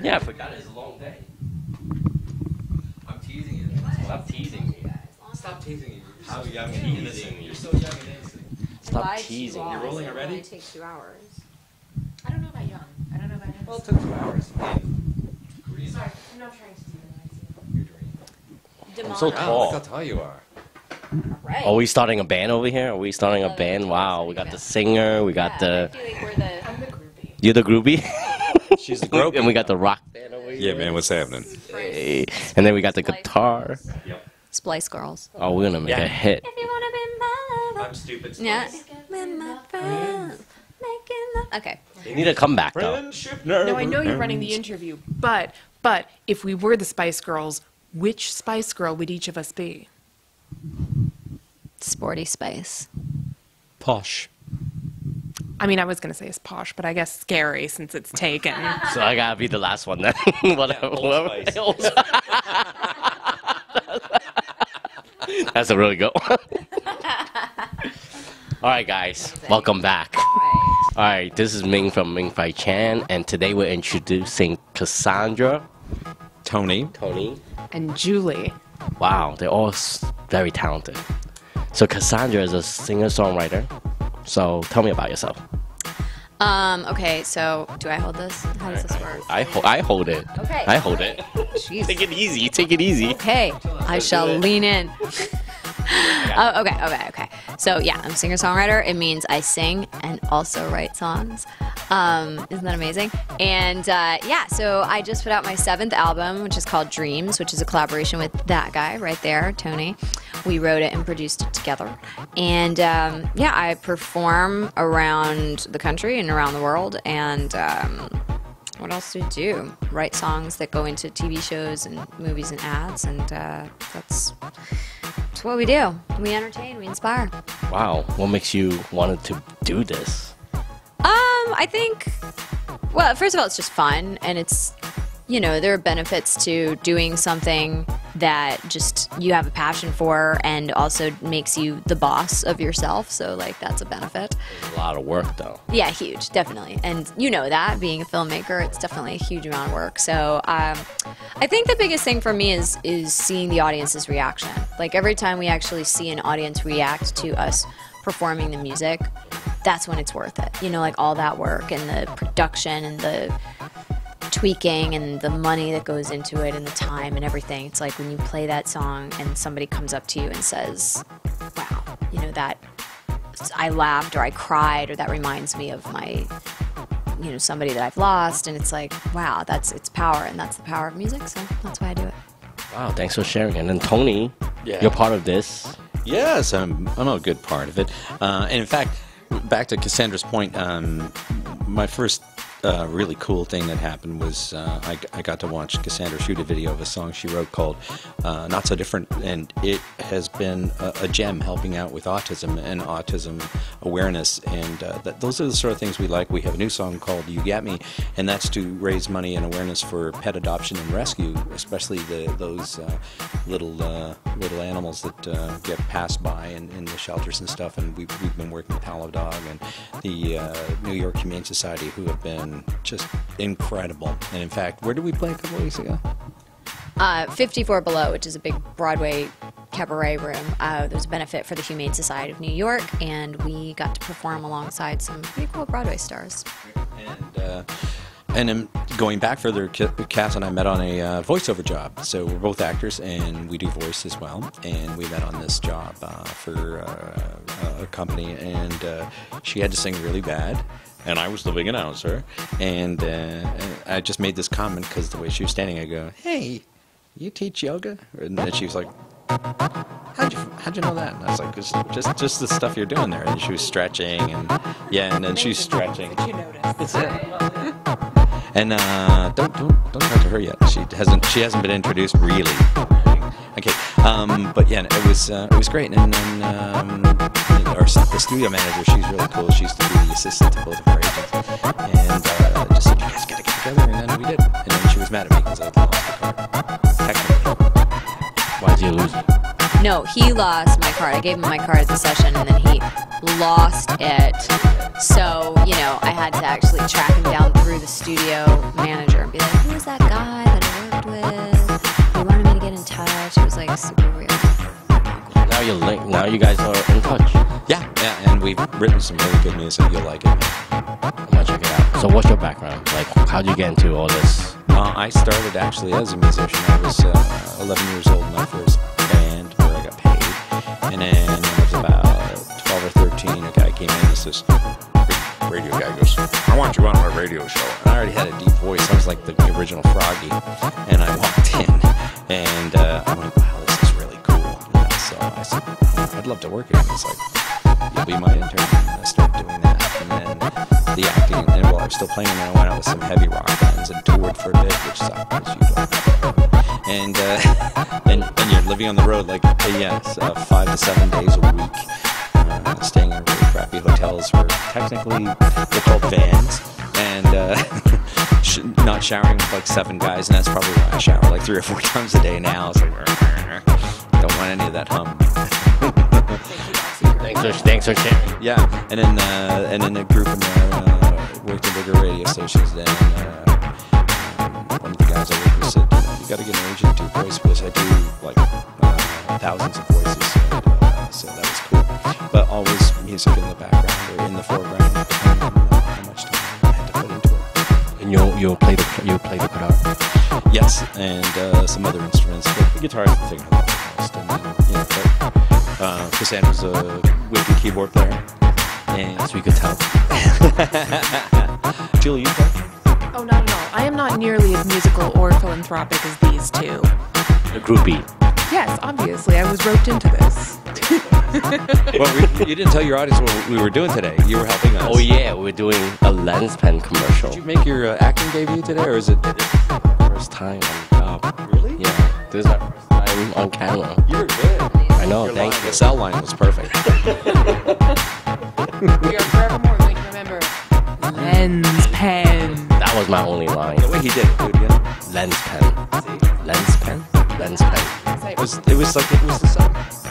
Yeah, I forgot it's a long day. I'm teasing you. Stop teasing me. Stop teasing you. You're so I'm young and teasing innocent. you. You're so young and innocent. Stop teasing. You're rolling It already? only takes 2 hours. I don't know about young. I don't know about Well, it innocent. took 2 hours. Green. Sorry, I'm not trying to do that. Your dream. I'm so Demonic. tall. Look how tall you are. Right. Are we starting a band over here? Are we starting a Love it. band? Wow, we got the singer, we got Yeah, the... I feel like we're the... I'm the groupie. You're the groupie? She's the gropey. And we got the rock band over here. Yeah, man, what's happening? Hey. And then we got the guitar. Splice Girls. Oh, we're gonna make Yeah. a hit. If you want to be my lover. I'm stupid. Yeah. With my friends. Making love. Okay. They need a comeback, though. Friendship never No, I know you're running the ends. interview, but if we were the Spice Girls, which Spice Girl would each of us be? Sporty Spice. Posh. I mean, I was going to say it's posh, but I guess scary since it's taken. So I gotta be the last one then. Whatever. Old whoever- That's a really good one. Alright, guys. Welcome back. Right. Alright, this is Ming from Ming Fai Chan, and today we're introducing Cassandra, Tony. Tony. And Julie. Wow, they're all very talented. So Cassandra is a singer-songwriter. So tell me about yourself. Okay, so do I hold this? How does this work? I hold it. Okay. I hold it. Jeez. Take it easy. Take it easy. Okay, I shall lean in. Oh, okay. So yeah, I'm a singer-songwriter. It means I sing and also write songs. Isn't that amazing? And yeah, so I just put out my 7th album, which is called Dreams, which is a collaboration with that guy right there, Tony. We wrote it and produced it together. And yeah, I perform around the country and around the world. And what else do I do? Write songs that go into TV shows and movies and ads. And that's what we do. We entertain, we inspire. Wow. What makes you wanted to do this? I think, well, first of all, it's just fun, and it's, you know, there are benefits to doing something that just you have a passion for and also makes you the boss of yourself. So, like, that's a benefit. It's a lot of work, though. Yeah, huge, definitely. And you know that, being a filmmaker, it's definitely a huge amount of work. So I think the biggest thing for me is seeing the audience's reaction. Like, every time we actually see an audience react to us performing the music, that's when it's worth it. You know, like all that work and the production and the tweaking and the money that goes into it and the time and everything. It's like when you play that song and somebody comes up to you and says, wow, you know, that I laughed or I cried or that reminds me of my, you know, somebody that I've lost. And it's like, wow, it's power, and that's the power of music. So that's why I do it. Wow, thanks for sharing. And then Tony, Yeah. you're part of this. Yes, I'm a good part of it. And in fact, back to Cassandra's point, my first really cool thing that happened was I got to watch Cassandra shoot a video of a song she wrote called Not So Different, and it has been a gem helping out with autism and autism awareness, and those are the sort of things we like. We have a new song called You Got Me, and that's to raise money and awareness for pet adoption and rescue, especially those little animals that get passed by in the shelters and stuff, and we've been working with Hollow Dog and the New York Humane Society, who have been just incredible. And in fact, where did we play a couple weeks ago? 54 Below, which is a big Broadway cabaret room. There's a benefit for the Humane Society of New York, and we got to perform alongside some pretty cool Broadway stars. And then going back further, Cass and I met on a voiceover job. So we're both actors, and we do voice as well. And we met on this job for a company, and she had to sing really bad, and I was the big announcer. And I just made this comment because the way she was standing, I go, "Hey, you teach yoga?" And then she was like, How'd you know that? And I was like, just the stuff you're doing there. And she was stretching, and yeah, and then she's stretching. You noticed. It's it. And don't talk to her yet. She hasn't been introduced really. Okay, but yeah, it was great. And then the studio manager, she's really cool. She used to be the assistant to both of our agents, and just said, "You guys gotta get together." And then we did. And then she was mad at me because I lost the card. Technically. Why'd you lose it? No, he lost my card. I gave him my card at the session, and then he lost it. So, you know, I had to actually track him down through the studio manager and be like, who was that guy that I worked with? He wanted me to get in touch. It was like super weird. Now you're linked. Now you guys are in touch. Yeah, and we've written some really good music. You'll like it. I'm gonna check it out. So what's your background? Like, how'd you get into all this? I started actually as a musician. I was 11 years old in my first band where I got paid. And then when I was about 12 or 13, a guy came in and this radio guy goes, I want you on my radio show. And I already had a deep voice. I was like the original Froggy. And I walked in and I went, wow, this is really cool. You know, so I said, I'd love to work here. And he's like, you'll be my intern. And I started doing that. And then the acting, and while I was still playing, I went out with some heavy rock bands and toured for a bit, which sucked, as usual. And you're living on the road, like, 5 to 7 days a week, staying in really crappy hotels where technically they're called vans, and not showering with like 7 guys, and that's probably why I shower like 3 or 4 times a day now. It's like, don't want any of that hum. Thanks for sharing. Yeah, and then a group in there worked in bigger radio stations. Then one of the guys I worked with said, you got to get an agent to voice because I do like thousands of voices. So that was cool. But always music in the background or in the foreground, depending on how much time I had to put into it. And you play the guitar. Yes, and some other instruments. But the guitar is the thing I love the most. And then, Cassandra's a wicked keyboard player. And As we could tell. Julie, you play? Oh, not at all. I am not nearly as musical or philanthropic as these two. The groupie. Yes, obviously. I was roped into this. Well, you didn't tell your audience what we were doing today. You were helping us. Oh yeah, we're doing a lens pen commercial. Did you make your acting debut today, or is it? First time on job. Really? Yeah, this is my first time on camera. You're good. I know, thank The you. cell line was perfect. We are forevermore going to remember lens pen. That was my only line. The way he did it, dude. You know? Lens pen. Lens pen. Lens pen. It was the song.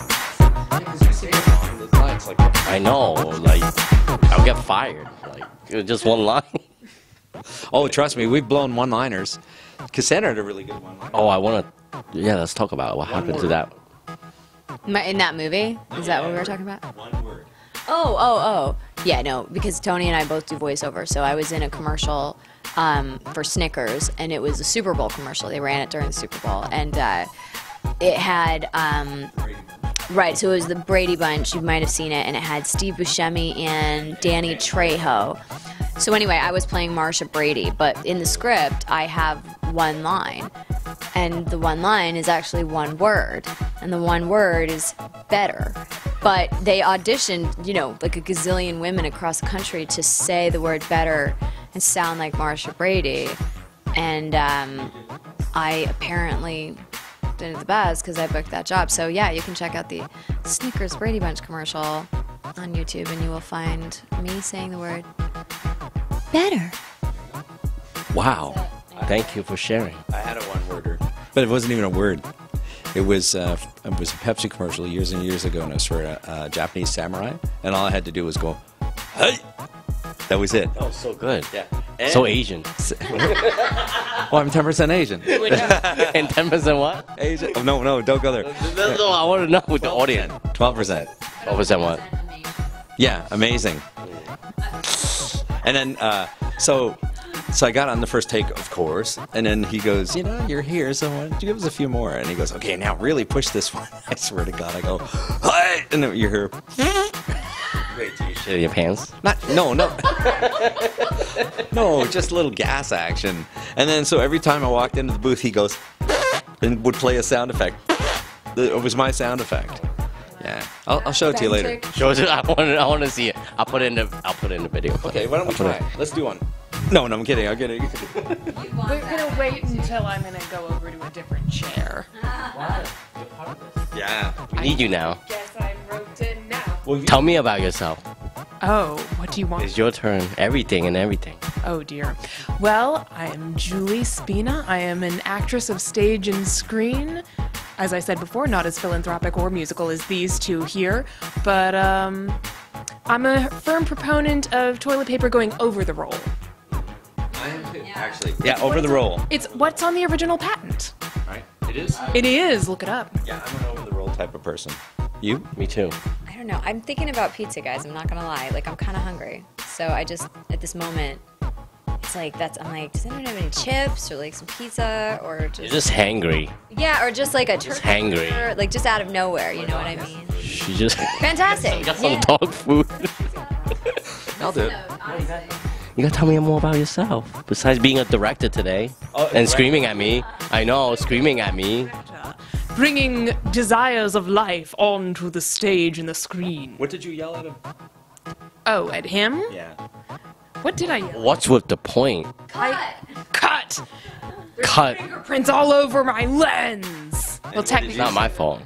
I know, like, I'll get fired. Like, it was just one line. Oh, trust me, we've blown one-liners. Cassandra had a really good one. Oh, I want to, let's talk about it. What happened to that. In that movie? Is that what we were talking about? One word. Oh. Yeah, no, because Tony and I both do voiceover. So I was in a commercial for Snickers, and it was a Super Bowl commercial. They ran it during the Super Bowl, and it had right. So it was the Brady Bunch. You might have seen it, and it had Steve Buscemi and Danny Trejo. So anyway, I was playing Marsha Brady, but in the script, I have one line, and the one line is actually one word, and the one word is better. But they auditioned, like a gazillion women across the country to say the word better and sound like Marsha Brady, and I apparently did it the best because I booked that job. So yeah, you can check out the Snickers Brady Bunch commercial on YouTube, and you will find me saying the word better. Wow. Thank you for sharing. I had a one-worder, but it wasn't even a word. It was a Pepsi commercial years and years ago, and it was for a Japanese samurai, and all I had to do was go, hey! That was it. Oh, so good. Yeah. So Asian. Well, I'm 10% Asian. And 10% what? Asian? Oh, no, don't go there. That's all I want to know with the audience. 12%. 12% what? Yeah, amazing. And then, so I got on the first take, of course, and then he goes, you're here, so why don't you give us a few more? And he goes, okay, now really push this one. I swear to God, I go, hey! And then you hear, Wait, do you shit in your pants? no, just a little gas action. And then, so every time I walked into the booth, he goes, and would play a sound effect. It was my sound effect. Yeah, I'll show it to you later. Show it. I want to see it. I'll put it in the video. Okay, why don't we try? Let's do one. No, I'm kidding. We're gonna wait until I'm gonna go over to a different chair. Yeah. We need you now. Guess I'm roped in now. Tell me about yourself. Oh, what do you want? It's your turn. Everything. Oh dear. Well, I am Julie Spina. I am an actress of stage and screen. as I said before, not as philanthropic or musical as these two here, but I'm a firm proponent of toilet paper going over the roll. I am too, actually. Yeah, over the roll. It's what's on the original patent. Right? It is? It is. Look it up. Yeah, I'm an over the roll type of person. You? Me too. I don't know. I'm thinking about pizza, guys. I'm not gonna lie. Like, I'm kind of hungry. So I just, at this moment, it's like, I'm like, does anyone have any chips or like some pizza or You're just. just hangry. Yeah, or just like a Just turkey hangry. burger, like just out of nowhere, you know what I mean? She just Fantastic. got some Yeah. dog food. I'll do it. You gotta tell me more about yourself. Besides being a director today and screaming at me. I know, screaming at me. Bringing desires of life onto the stage and the screen. What did you yell at him? Oh, at him? Yeah. What did I yell? What's with the point? Cut! Cut. Fingerprints all over my lens! Well, technically, It's not my fault.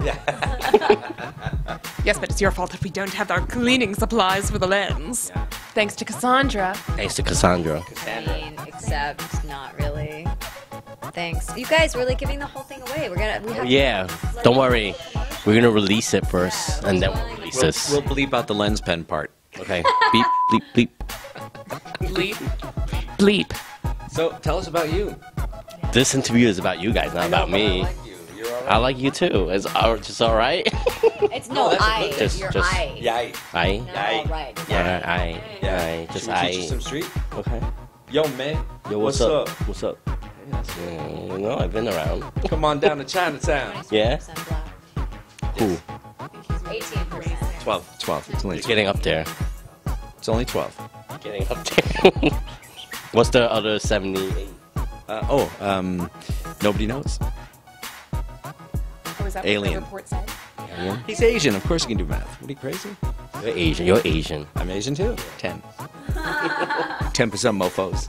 yes, but it's your fault that we don't have our cleaning supplies for the lens. Thanks to Cassandra. Thanks to Cassandra. I mean, except not really. Thanks. You guys, we're like giving the whole thing away. We have. Yeah, don't worry. We're gonna release it first, and then we'll release this. We'll bleep out the lens pen part. Okay. Beep, bleep, bleep. Bleep. Bleep. So, tell us about you. This interview is about you guys, not about me. I like you too. It's just all right. It's no, that's a I. good thing. You're Just- I. Yay. I. Not all right. I. Just Should we teach you I. some street? Okay. Yo, man. Yo, what's up? What's up? You know, I've been around. Come on down to Chinatown. Yeah? 26% black. Who? 18%. 12. It's only You're getting up there. It's only 12. Getting up there. What's the other 78? Nobody knows. Oh, is that Alien. what the report said? He's Asian. Of course he can do math. What are you crazy? You're Asian. You're Asian. I'm Asian too. 10. 10% mofos.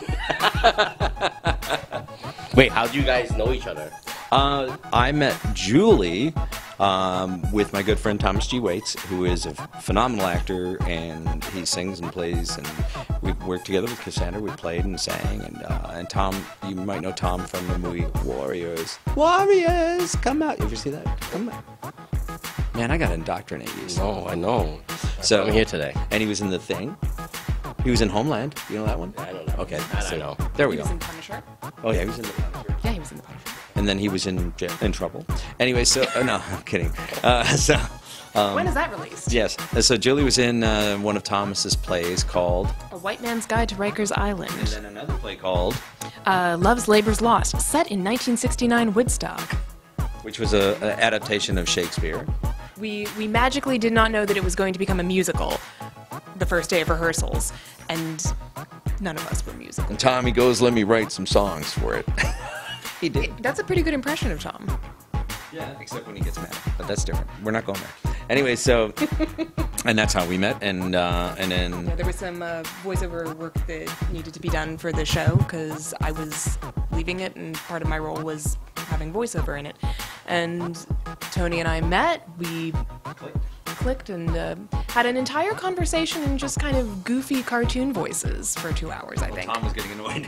Wait, how do you guys know each other? I met Julie with my good friend Thomas G. Waits, who is a phenomenal actor, and he sings and plays, and we worked together with Cassandra. We played and sang, and Tom, you might know Tom from the movie Warriors. Warriors, come out! You ever see that? Come out. Man, I got to indoctrinate you. No, I know. So I'm here today. And he was in The Thing. He was in Homeland. You know that one? I don't know. Okay, I so don't know. there we He go. was in Punisher. Oh yeah, he was in The Punisher. Yeah, he was in the Punisher. And then he was in Trouble. Anyway, so no, I'm kidding. When is that released? Yes, so Julie was in one of Thomas's plays called, A White Man's Guide to Rikers Island. and then another play called, Love's Labor's Lost, set in 1969 Woodstock. which was an adaptation of Shakespeare. We magically did not know that it was going to become a musical the first day of rehearsals, and none of us were musical. And Tommy goes, "Let me write some songs for it." He did. That's a pretty good impression of Tom. Yeah, except when he gets mad. But that's different. We're not going there. Anyway, so, and that's how we met, and then. Yeah, there was some voiceover work that needed to be done for the show because I was leaving it, and part of my role was having voiceover in it. And Tony and I met. We clicked and had an entire conversation in just kind of goofy cartoon voices for 2 hours, I think. Tom was getting annoyed.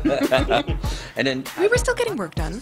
And then. We were still getting work done.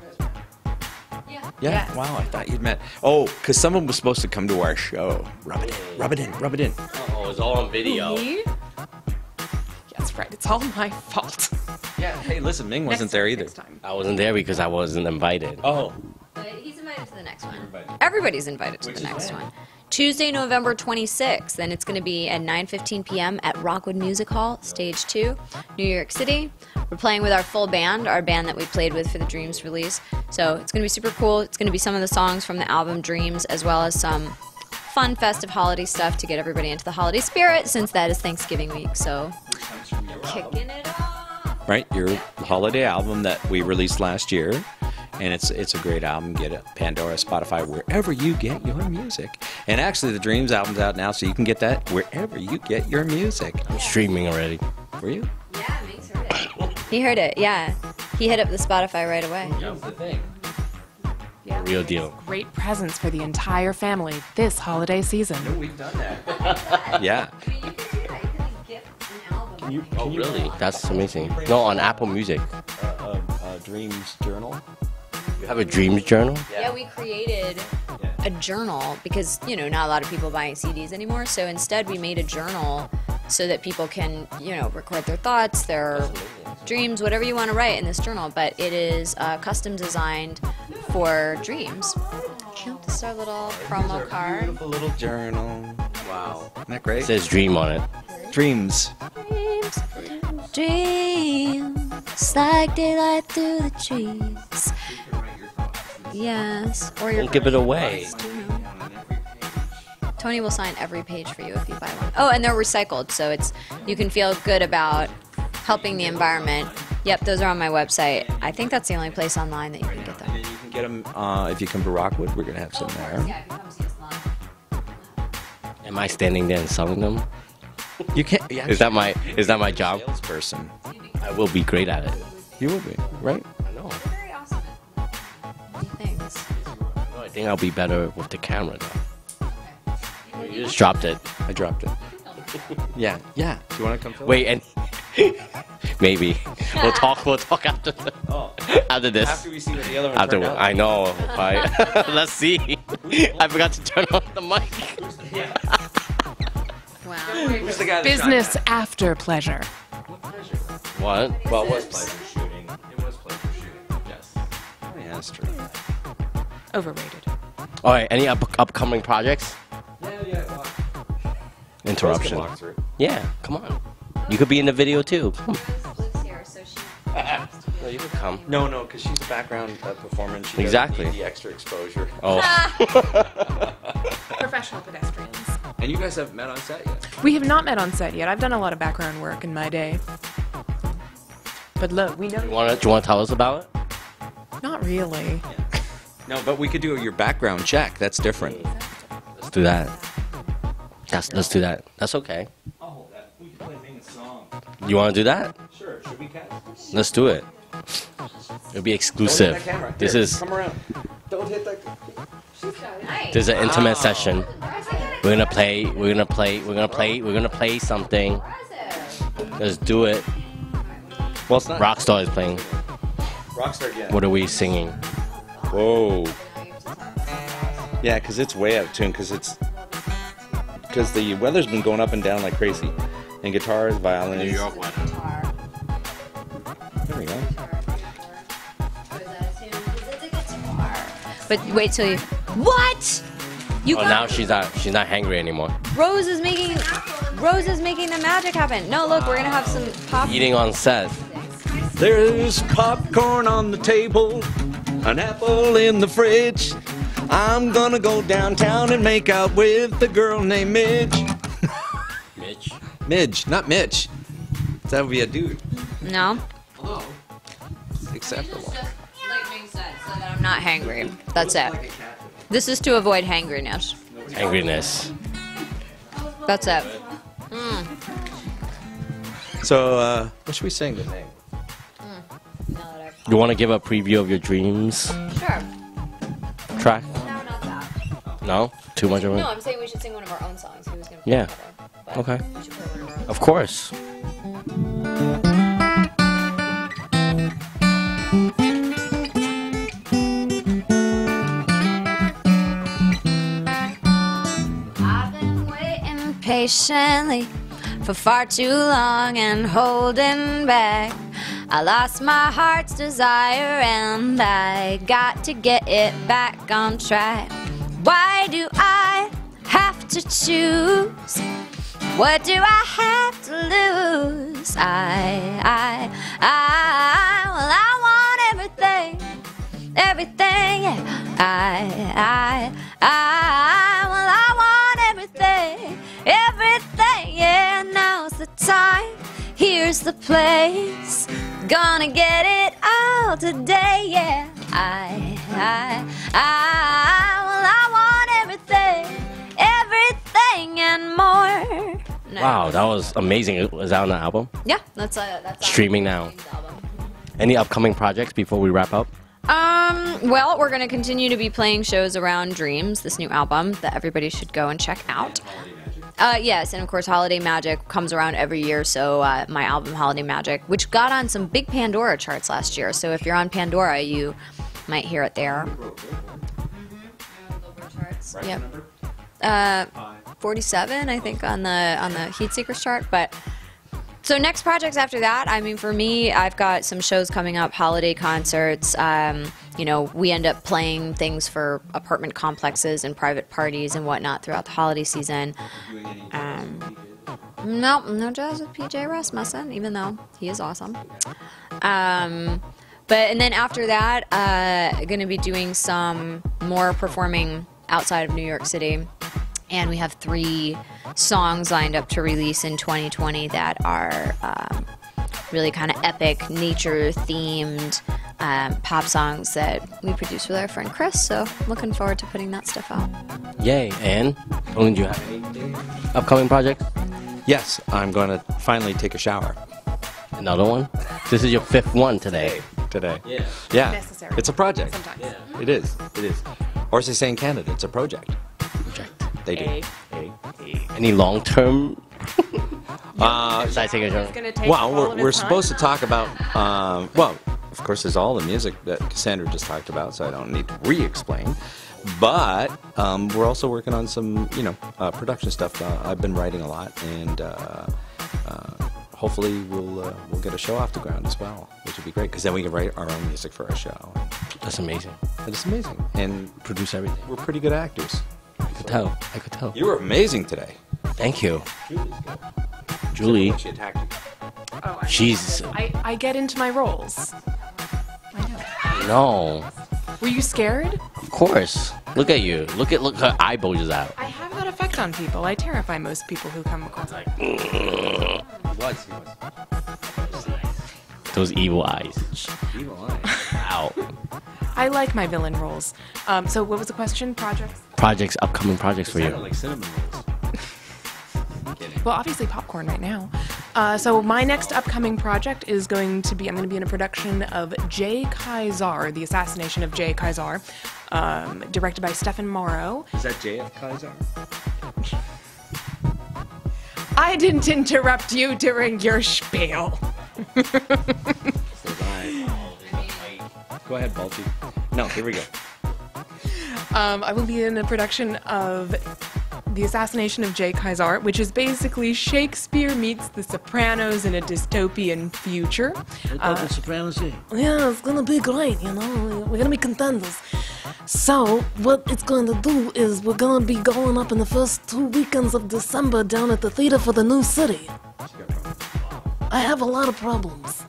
Yeah. Yes. Wow, I thought you'd met. Oh, because someone was supposed to come to our show. Rub it in. Rub it in. Rub it in. Oh, it's all on video. Me? That's right. It's all my fault. Yeah. Hey, listen, Ming wasn't Next there time, either. next time. I wasn't there because I wasn't invited. Oh. But he's invited to the next one. invited. Everybody's invited to the next one. Tuesday, November 26th, and it's going to be at 9:15 p.m. at Rockwood Music Hall, Stage 2, New York City. We're playing with our full band, our band that we played with for the Dreams release. So it's going to be super cool. It's going to be some of the songs from the album Dreams, as well as some fun, festive holiday stuff to get everybody into the holiday spirit, since that is Thanksgiving week. So kicking it off. Right, your holiday album that we released last year, and it's a great album. Get it, Pandora, Spotify, wherever you get your music. And actually, the Dreams album's out now, so you can get that wherever you get your music. I'm streaming already. Were you? Yeah, Ming's heard it. He heard it, yeah. He hit up the Spotify right away. That's the thing. Yeah. Real deal. Great presents for the entire family this holiday season. We've done that. Yeah. I mean, you can do that. You can like, gift an album. Oh, really? That's amazing. No, on Apple Music. Dreams Journal. You have a dreams journal? Yeah, we created a journal because, you know, not a lot of people buying CDs anymore. So instead, we made a journal so that people can, you know, record their thoughts, their dreams, whatever you want to write in this journal. But it is custom designed for dreams. This is our little promo card. Beautiful little journal. Wow. Isn't that It great? says dream on it. Dreams. Dreams like daylight through the trees. Yes, or your Don't give it away. Tony will sign every page for you if you buy one. Oh, and they're recycled, so it's you can feel good about helping the environment. Yep, those are on my website. I think that's the only place online that you can get them. And you can get them if you come to Rockwood. We're gonna have some there. Yeah, if you come see us live. Am I standing there and selling them? You can't. Is that my job? salesperson? I will be great at it. You will be, right? I know. Very awesome. Thanks. No, I think I'll be better with the camera though. You just dropped it. I dropped it. Yeah. Do you want to come film? Wait, and maybe we'll talk after after this. After we see what the other one After turned out. I know. Right? Let's see. I forgot to turn on the mic. Wow. Who's the guy that Business after pleasure. What? Well, it was pleasure shooting. It was pleasure shooting. Yes. Oh, yeah, that's true. Overrated. All right. Any upcoming projects? Yeah. Interruption. Yeah. Come on. You could be in the video too. Come on. Lives here, so she. No, you can come. No, because she's a background performer. She Exactly. doesn't need the extra exposure. Oh. Professional pedestrians. And you guys haven't met on set yet. We have not met on set yet. I've done a lot of background work in my day. But look, we know. Do you want to tell us about it? Not really. No, but we could do your background check. That's different. Let's do that. Let's do that. That's okay. I'll hold that. We can play a song. You want to do that? Sure. Should we catch? Let's do it. It'll be exclusive. This is Come around. Don't hit that. this is an intimate session. We're gonna play something. Let's do it. Well, it's not. Rockstar is playing. Rockstar again. What are we singing? Whoa. Yeah, because it's way out of tune. Because the weather's been going up and down like crazy, and guitars, violins. There we go. But wait till you. What? You Oh, got now she's not hangry anymore. Rose is making the magic happen. No, look, we're gonna have some pop. Eating on set. There's popcorn on the table, an apple in the fridge. I'm gonna go downtown and make out with the girl named Midge. Mitch. Midge, not Mitch. That would be a dude. No. Hello. Acceptable. Make sense so that I'm not hangry. That's it. This is to avoid hangriness. Angriness. That's it. So, what should we sing today? You want to give a preview of your dreams Sure. track? No, not that. No? Too much of it? No, I'm saying we should sing one of our own songs. Who's gonna play Yeah. together, but Okay. we should play one of our own. Of course. I've been waiting patiently for far too long and holding back. I lost my heart's desire and I got to get it back on track. Why do I have to choose? What do I have to lose? Well, I want everything, yeah. Well, I want everything, yeah. Now's the time, here's the place. Gonna get it all today, yeah. Well, I want everything and more. No. Wow, that was amazing. Was that on the album? Yeah, that's Streaming now. album. Any upcoming projects before we wrap up? Well, we're going to continue to be playing shows around Dreams, this new album that everybody should go and check out. Yes, and of course, Holiday Magic comes around every year, so my album, Holiday Magic, which got on some big Pandora charts last year. So if you're on Pandora, you Might hear it there. Yep. 47, I think, on the Heat Seekers chart. But so next projects after that, I mean, for me, I've got some shows coming up, holiday concerts. You know, we end up playing things for apartment complexes and private parties and whatnot throughout the holiday season. No jazz with PJ Rasmussen, even though he is awesome. And then after that, going to be doing some more performing outside of New York City. And we have 3 songs lined up to release in 2020 that are really kind of epic, nature-themed pop songs that we produced with our friend Chris. So looking forward to putting that stuff out. Yay. And Tony, do you have any upcoming projects? Yes, I'm going to finally take a shower Another one? This is your 5th one today. today. Yeah. Yeah. Necessary. It's a project. Sometimes. Yeah. It is. It is. Or as they say in Canada, it's a project. Project. They do. Any long-term? Besides taking a shower? It's gonna take Well, all of we're his time. supposed to talk about, well, of course, there's all the music that Cassandra just talked about, so I don't need to re-explain. But we're also working on some, production stuff. I've been writing a lot, and hopefully we'll get a show off the ground as well, which would be great, because then we can write our own music for our show. That's amazing. It's amazing, and Produce everything. we're pretty good actors. I could tell. I could tell. You were amazing today. Thank you. Julie, She attacked you. Oh, she's... I get into my roles. No. Were you scared? Of course. Look at you. Look her eye bulges out. I have that effect on people. I terrify most people who come across like. Those evil eyes. Evil eye. Ow. I like my villain roles. So what was the question? Projects? Projects, upcoming projects for you. Like cinnamon rolls. Well, obviously popcorn right now. So my next upcoming project is going to be, I'm going to be in a production of Jay Kaiser, The Assassination of Jay Kaiser, directed by Stefan Morrow. Is that JF Kaiser? I didn't interrupt you during your spiel. Go ahead, Balti. No, here we go. I will be in a production of The Assassination of Jay Kaiser, which is basically Shakespeare meets The Sopranos in a dystopian future. The Sopranos, yeah. Yeah, it's gonna be great, we're gonna be contenders. So, what it's going to do is we're gonna be going up in the first 2 weekends of December down at the Theater for the New City. I have a lot of problems.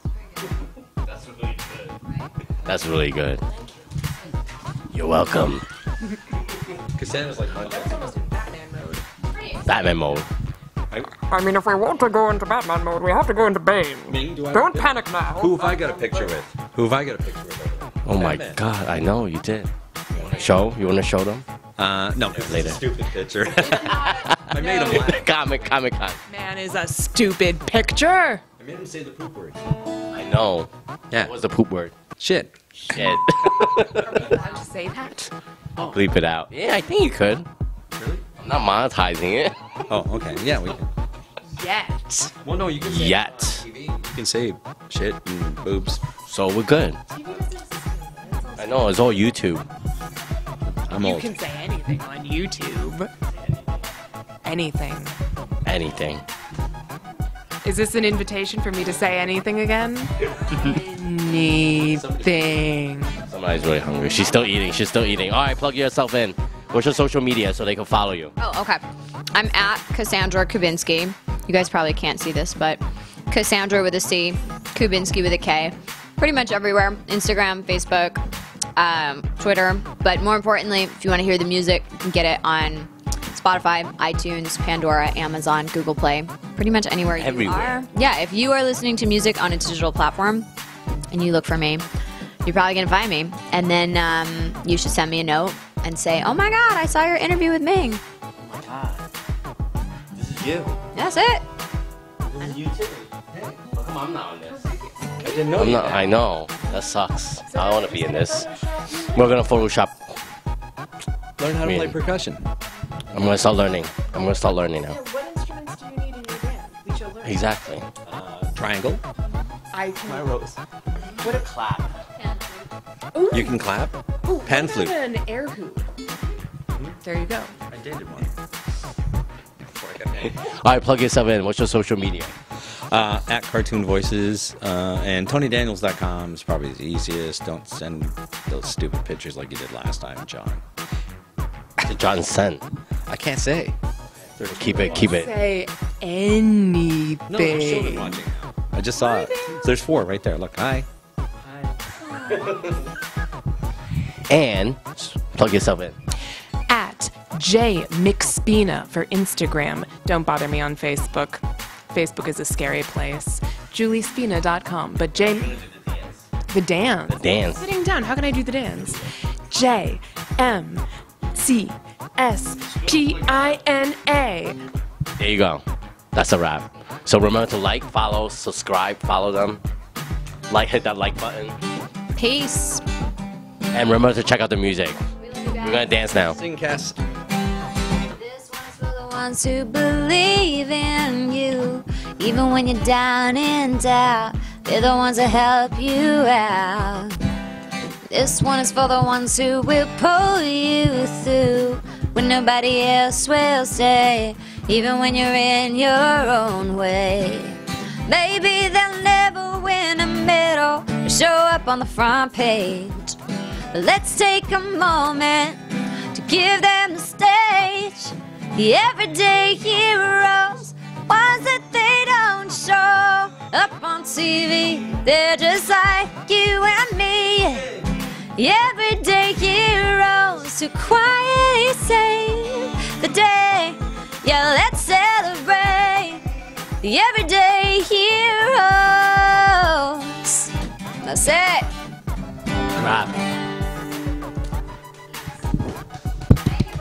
That's really good. You're welcome. Cassandra's like Almost in Batman mode. Batman mode. I mean, if we want to go into Batman mode, we have to go into Bane. Don't panic now. Who have I got a picture with? Oh my Batman. god, I know you did. You wanna show? You wanna show them? No, Later. Stupid picture. I made him laugh. Comic. Man is a stupid picture. I made him say the poop word. I know. Yeah. What was the poop word? Shit. Shit. Allowed to say that? Bleep it out. Yeah, I think you could. Really? I'm not monetizing it. Oh, okay. Yeah, we can. Yet. Well, no, you can say Yet. You can say shit and boobs. So we're good. I know, it's all YouTube. I'm You old. can say anything on YouTube. Anything. Anything. Is this an invitation for me to say anything again? Anything. Somebody's really hungry. She's still eating. All right, plug yourself in. What's your social media so they can follow you? Oh, okay. I'm at Cassandra Kubinski. You guys probably can't see this, but Cassandra with a C, Kubinski with a K. Pretty much everywhere. Instagram, Facebook, Twitter. But more importantly, if you want to hear the music, you can get it on Spotify, iTunes, Pandora, Amazon, Google Play. Pretty much anywhere you Everywhere. are. Yeah, if you are listening to music on a digital platform and you look for me, you're probably going to find me. And then you should send me a note and say, oh my God, I saw your interview with Ming. This is you. That's it. This is you too. Hey, how come I'm not on this? I didn't know I'm you. not, I know. That sucks. I want to be in this. We're going to Photoshop. Learn how to play Really? percussion. I'm going to start learning. now. What instruments do you need in your band? We shall learn. Exactly. Triangle. I can. Rose. What a clap. You can clap. Pan I flute. have an air hoop. There you go. I dated one. Before I got married. All right, plug yourself in. What's your social media? At Cartoon Voices, and TonyDaniels.com is probably the easiest. Don't send those stupid pictures like you did last time, John. To John Sen. I can't say. Keep it. Say anything. No, there's children watching now. I just saw it. There's 4 right there. Look, hi. And plug yourself in. At J McSpina for Instagram. Don't bother me on Facebook. Facebook is a scary place. JulieSpina.com. But J. The dance. The dance. Sitting down. How can I do the dance? JMCSPINA. There you go. That's a wrap. So remember to like, follow, subscribe, follow them. Hit that like button. Peace. And remember to check out the music. We're gonna dance now. Sing, Cass. This one's for the ones who believe in you. Even when you're down and out, they're the ones that help you out. This one is for the ones who will pull you through when nobody else will say, even when you're in your own way. Maybe they'll never win a medal or show up on the front page, but let's take a moment to give them the stage. The everyday heroes, ones that they don't show up on TV. They're just like you and me. The everyday heroes who quietly save the day. Yeah, let's celebrate the everyday heroes. That's it. Wrap.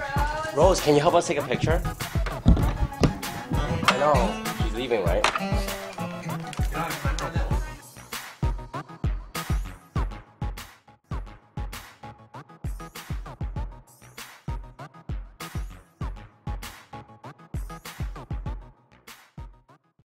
Rose, can you help us take a picture? I know. She's leaving, right?